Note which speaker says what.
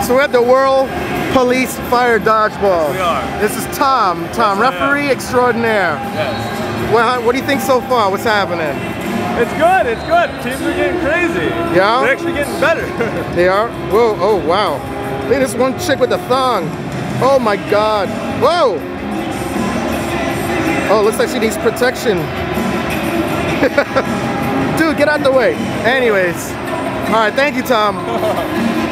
Speaker 1: So we're at the World Police Fire Dodgeball.
Speaker 2: We are.
Speaker 1: This is Tom,
Speaker 2: Yes,
Speaker 1: referee extraordinaire.
Speaker 2: Yes.
Speaker 1: Well, what do you think so far? What's happening?
Speaker 2: It's good, it's good. Teams are getting crazy.
Speaker 1: Yeah?
Speaker 2: They're actually getting better.
Speaker 1: They are? Whoa, oh wow. Look at this one chick with the thong. Oh my God. Whoa. Oh, looks like she needs protection. Dude, get out the way. Anyways. All right, thank you, Tom.